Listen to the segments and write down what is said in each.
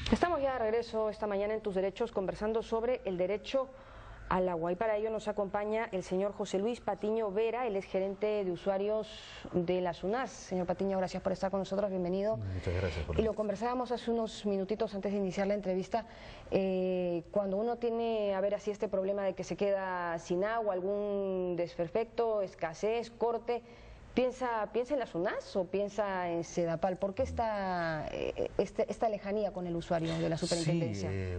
Estamos ya de regreso esta mañana en Tus Derechos conversando sobre el derecho al agua y para ello nos acompaña el señor José Luis Patiño Vera, él es gerente de usuarios de la SUNAS. Señor Patiño, gracias por estar con nosotros, bienvenido. Muchas gracias por Y lo conversábamos hace unos minutitos antes de iniciar la entrevista, cuando uno tiene, a ver, así este problema de que se queda sin agua, algún desperfecto, escasez, corte, ¿piensa en la SUNAS o piensa en Sedapal? ¿Por qué esta lejanía con el usuario de la superintendencia? Sí,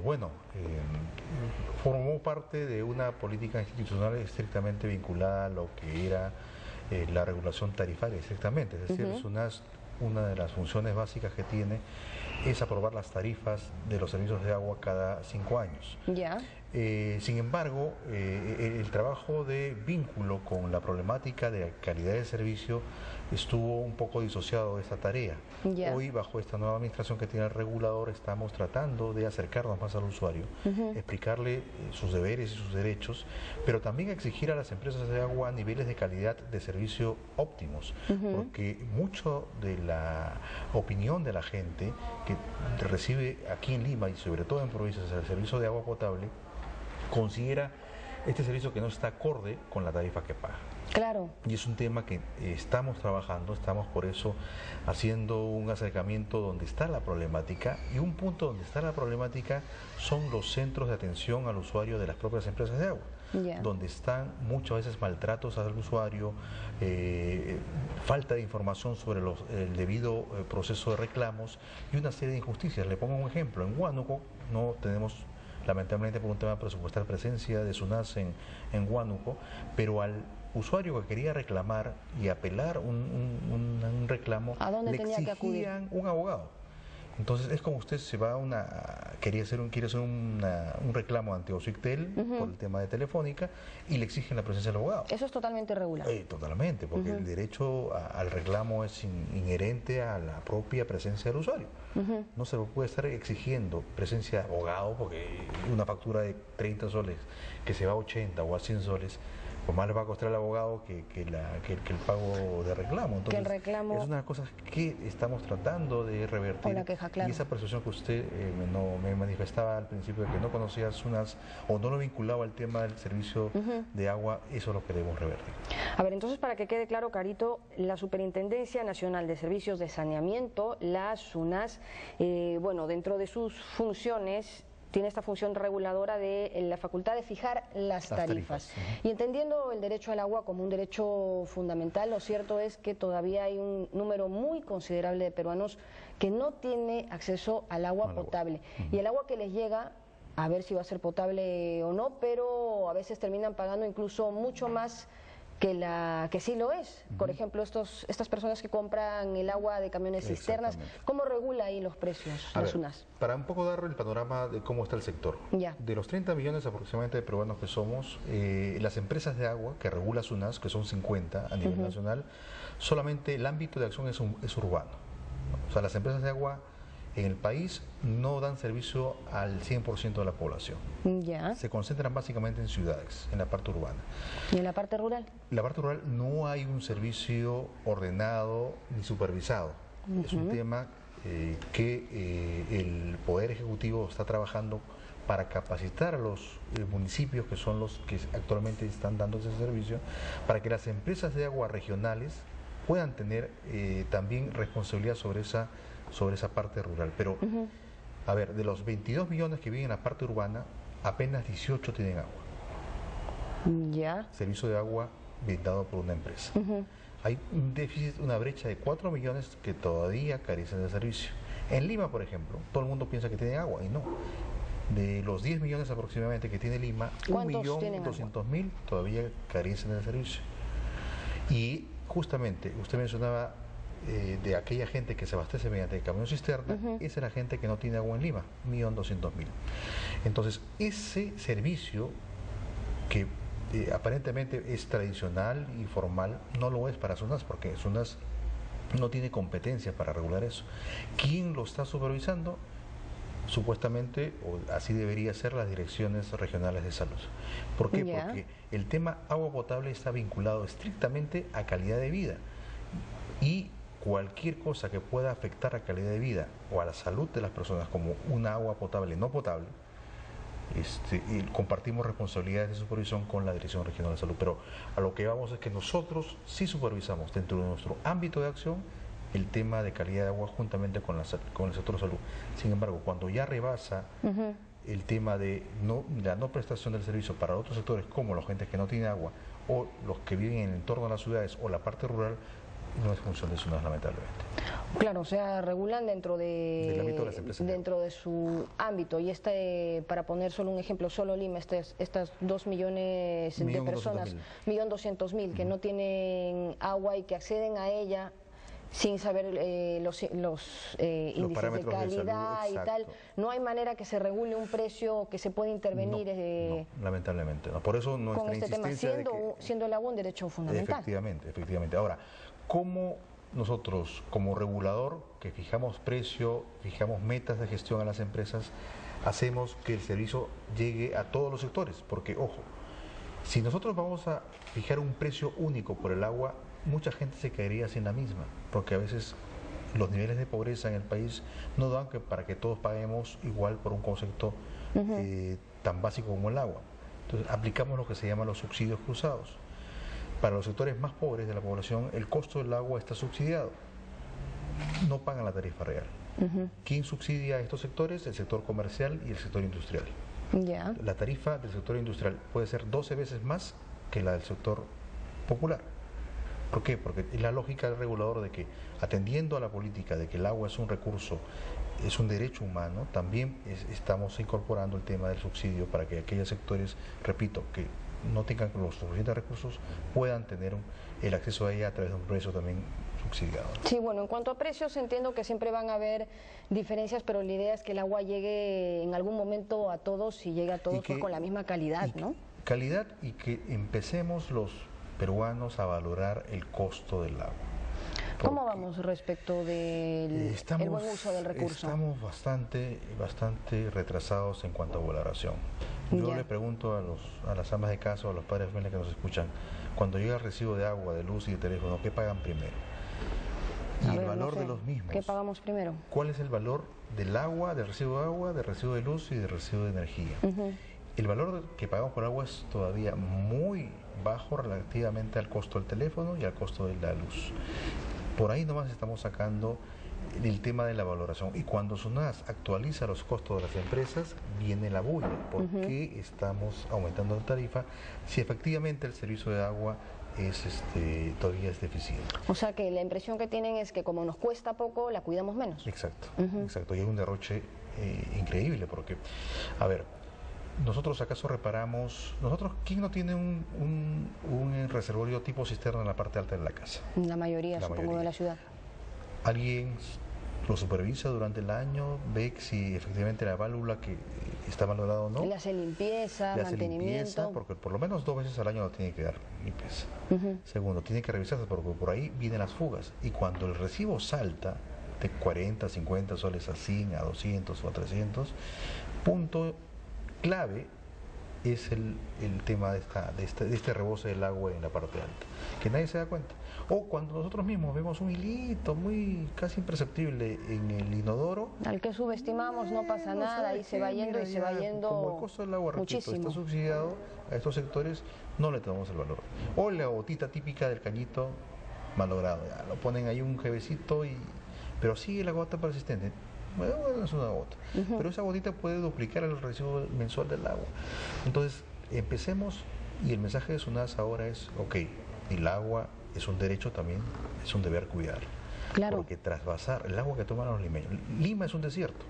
formó parte de una política institucional estrictamente vinculada a lo que era la regulación tarifaria, exactamente. Es decir, SUNAS, una de las funciones básicas que tiene es aprobar las tarifas de los servicios de agua cada 5 años. Ya. Sin embargo, el trabajo de vínculo con la problemática de calidad de servicio estuvo un poco disociado de esta tarea. Ya. Hoy, bajo esta nueva administración que tiene el regulador, estamos tratando de acercarnos más al usuario, explicarle sus deberes y sus derechos, pero también exigir a las empresas de agua niveles de calidad de servicio óptimos, porque mucho de la opinión de la gente que recibe aquí en Lima y sobre todo en provincias el servicio de agua potable considera este servicio que no está acorde con la tarifa que paga. Claro. Y es un tema que estamos trabajando, estamos por eso haciendo un acercamiento donde está la problemática, y un punto donde está la problemática son los centros de atención al usuario de las propias empresas de agua, donde están muchas veces maltratos al usuario, falta de información sobre el debido proceso de reclamos y una serie de injusticias. Le pongo un ejemplo, en Huánuco no tenemos, lamentablemente por un tema presupuestal, presencia de SUNAS en Huánuco, pero al usuario que quería reclamar y apelar un reclamo, le exigían un abogado. Entonces es como usted se va a quiere hacer un reclamo ante OSICTEL por el tema de Telefónica y le exigen la presencia del abogado. Eso es totalmente irregular. Totalmente, porque el derecho al reclamo es inherente a la propia presencia del usuario. No se puede estar exigiendo presencia de abogado, porque una factura de 30 soles que se va a 80 o a 100 soles, pues más le va a costar al abogado que el pago de reclamo. Entonces, es una cosa que estamos tratando de revertir. La queja, claro. Y esa percepción que usted me manifestaba al principio de que no conocía SUNAS o no lo vinculaba al tema del servicio de agua, eso es lo que debemos revertir. A ver, entonces, para que quede claro, Carito, la Superintendencia Nacional de Servicios de Saneamiento, la SUNAS, bueno, dentro de sus funciones tiene esta función reguladora de la facultad de fijar las tarifas. Y entendiendo el derecho al agua como un derecho fundamental, lo cierto es que todavía hay un número muy considerable de peruanos que no tiene acceso al agua potable. Y el agua que les llega, a ver si va a ser potable o no, pero a veces terminan pagando incluso mucho más que sí lo es. Por ejemplo, estas personas que compran el agua de camiones cisternas, ¿cómo regula ahí los precios la SUNAS? Para un poco dar el panorama de cómo está el sector. De los 30 millones aproximadamente de peruanos que somos, las empresas de agua que regula SUNAS, que son 50 a nivel nacional, solamente el ámbito de acción es urbano. O sea, las empresas de agua en el país no dan servicio al 100% de la población. Se concentran básicamente en ciudades, en la parte urbana. ¿Y en la parte rural? En la parte rural no hay un servicio ordenado ni supervisado. Es un tema que el Poder Ejecutivo está trabajando para capacitar a los municipios, que son los que actualmente están dando ese servicio, para que las empresas de agua regionales puedan tener también responsabilidad sobre esa parte rural. Pero, a ver, de los 22 millones que viven en la parte urbana, apenas 18 tienen agua. Servicio de agua brindado por una empresa. Hay un déficit, una brecha de 4 millones que todavía carecen de servicio. En Lima, por ejemplo, todo el mundo piensa que tiene agua y no. De los 10 millones aproximadamente que tiene Lima, 1.200.000 todavía carecen de servicio. Y justamente, usted mencionaba de aquella gente que se abastece mediante el camión cisterna, esa es la gente que no tiene agua en Lima, 1.200.000. Entonces, ese servicio que aparentemente es tradicional y formal, no lo es para SUNAS, porque SUNAS no tiene competencia para regular eso. ¿Quién lo está supervisando? Supuestamente, o así debería ser, las direcciones regionales de salud. ¿Por qué? Porque el tema agua potable está vinculado estrictamente a calidad de vida. Y cualquier cosa que pueda afectar la calidad de vida o a la salud de las personas, como una agua potable no potable, y compartimos responsabilidades de supervisión con la Dirección Regional de Salud. Pero a lo que vamos es que nosotros sí supervisamos dentro de nuestro ámbito de acción el tema de calidad de agua juntamente con el sector de salud. Sin embargo, cuando ya rebasa el tema de la no prestación del servicio para otros sectores, como la gente que no tiene agua o los que viven en el entorno de las ciudades o la parte rural, no es función de SUNAS, lamentablemente. Claro, o sea, regulan del ámbito de las empresas, dentro de su ámbito. Y para poner solo un ejemplo, solo Lima, estas 2 millones de personas, 1.200.000 que no tienen agua y que acceden a ella sin saber los índices de calidad y tal, no hay manera que se regule un precio, que se pueda intervenir. No, lamentablemente no. Por eso nuestra con este tema, siendo el agua un derecho fundamental. Efectivamente. Ahora, ¿cómo nosotros, como regulador, que fijamos precio, fijamos metas de gestión a las empresas, hacemos que el servicio llegue a todos los sectores? Porque, ojo, si nosotros vamos a fijar un precio único por el agua, mucha gente se caería sin la misma, porque a veces los niveles de pobreza en el país no dan para que todos paguemos igual por un concepto tan básico como el agua. Entonces aplicamos lo que se llama los subsidios cruzados. Para los sectores más pobres de la población, el costo del agua está subsidiado, no pagan la tarifa real. ¿Quién subsidia a estos sectores? El sector comercial y el sector industrial. La tarifa del sector industrial puede ser 12 veces más que la del sector popular. ¿Por qué? Porque es la lógica del regulador de que, atendiendo a la política de que el agua es un recurso, es un derecho humano, también estamos incorporando el tema del subsidio para que aquellos sectores, repito, que no tengan los suficientes recursos, puedan tener el acceso a ella a través de un precio también subsidiado. Sí, bueno, en cuanto a precios, entiendo que siempre van a haber diferencias, pero la idea es que el agua llegue en algún momento a todos y llegue a todos con la misma calidad, ¿no? Calidad, y que empecemos los peruanos a valorar el costo del agua. ¿Cómo vamos respecto del buen uso del recurso? Estamos bastante retrasados en cuanto a valoración. Yo le pregunto a las amas de casa o a los padres de familia que nos escuchan, cuando llega el recibo de agua, de luz y de teléfono, ¿qué pagan primero? Y el valor de los mismos. ¿Qué pagamos primero? ¿Cuál es el valor del agua, del recibo de agua, del recibo de luz y del recibo de energía? El valor que pagamos por agua es todavía muy bajo relativamente al costo del teléfono y al costo de la luz. Por ahí nomás estamos sacando el tema de la valoración. Y cuando SUNAS actualiza los costos de las empresas, viene la bulla. ¿Por qué estamos aumentando la tarifa si efectivamente el servicio de agua todavía es deficiente? O sea que la impresión que tienen es que como nos cuesta poco, la cuidamos menos. Exacto. Y hay un derroche increíble porque, a ver, nosotros acaso reparamos, ¿quién no tiene un reservorio tipo cisterna en la parte alta de la casa? La mayoría, supongo, de la ciudad. ¿Alguien lo supervisa durante el año? ¿Ve si efectivamente la válvula que está valorada o no? Le hace limpieza, mantenimiento. Porque por lo menos 2 veces al año lo tiene que dar limpieza. Segundo, tiene que revisarse porque por ahí vienen las fugas. Y cuando el recibo salta de 40, 50 soles a 100, a 200 o a 300, punto clave es el tema de este rebose del agua en la parte alta, que nadie se da cuenta. O cuando nosotros mismos vemos un hilito muy casi imperceptible en el inodoro, al que subestimamos, no pasa nada, y se va yendo y se va yendo. Como el costo del agua, repito, está subsidiado a estos sectores, no le tomamos el valor. O la gotita típica del cañito malogrado, ya lo ponen ahí un jevecito, pero sigue la gota persistente. Bueno, es una gota, pero esa gotita puede duplicar el recibo mensual del agua. Entonces, empecemos, y el mensaje de SUNAS ahora es, el agua es un derecho también, es un deber cuidar. Claro. Porque trasvasar el agua que toman los limeños, Lima es un desierto.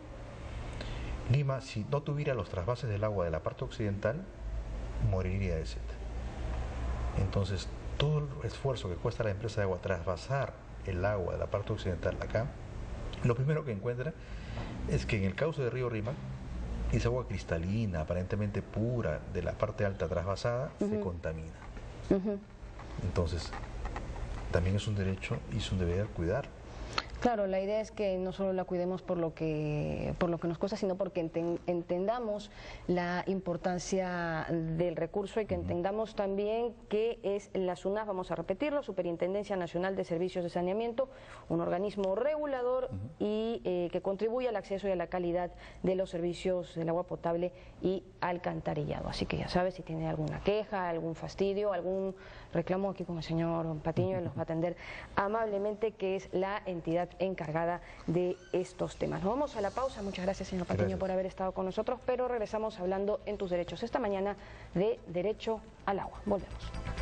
Lima, si no tuviera los trasvases del agua de la parte occidental, moriría de sed. Entonces, todo el esfuerzo que cuesta a la empresa de agua trasvasar el agua de la parte occidental acá, lo primero que encuentra es que en el cauce del río Rímac, esa agua cristalina, aparentemente pura, de la parte alta trasvasada, se contamina. Entonces, también es un derecho y es un deber cuidar. Claro, la idea es que no solo la cuidemos por lo que nos cuesta, sino porque entendamos la importancia del recurso y que entendamos también que es la SUNAS, vamos a repetirlo, Superintendencia Nacional de Servicios de Saneamiento, un organismo regulador y que contribuye al acceso y a la calidad de los servicios del agua potable y alcantarillado. Así que ya sabes, si tiene alguna queja, algún fastidio, algún reclamo, aquí con el señor Patiño, él los va a atender amablemente, que es la entidad encargada de estos temas. Nos vamos a la pausa. Muchas gracias, señor Patiño, por haber estado con nosotros, pero regresamos hablando en Tus Derechos esta mañana de Derecho al Agua. Volvemos.